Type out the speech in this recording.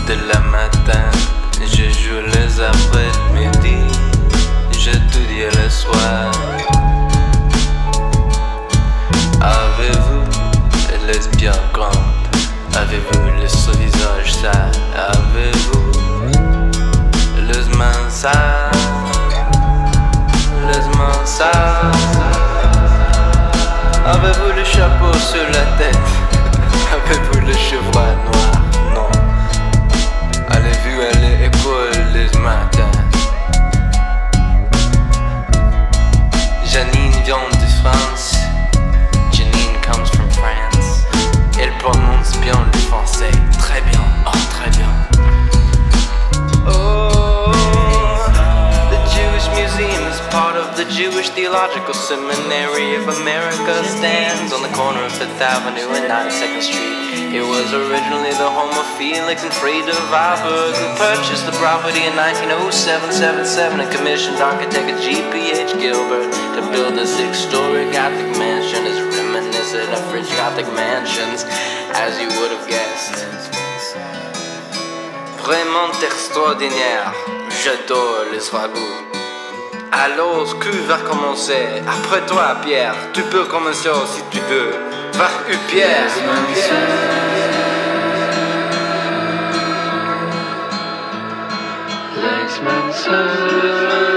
de la matin, je joue les après-midi, j'étudie le soir. Avez-vous les lesbiennes grandes? Avez-vous le visage sale? Avez-vous Lez Mansa? Lez Mansa? Avez-vous le chapeau sur la tête? Avez-vous le cheveux noir? Non. Avez-vous les épaules les matins? Janine vient de France. Janine comes from France. Elle prononce bien le français. Très bien. Oh, très bien. Oh, the Jewish Museum is part of the Jewish Theological Seminary of America. Stands on the corner of 5th Avenue and 92nd Street. It was originally the home of Felix and Freda Warburg, who purchased the property in 1907-77 and commissioned architect G.P.H. Gilbert to build a 6-story Gothic mansion as reminiscent of French Gothic mansions, as you would have guessed. Vraiment extraordinaire, j'adore les ragoûts. Alors, que va commencer? Après toi, Pierre, tu peux commencer si tu veux. Va, Pierre. Lez Mansa.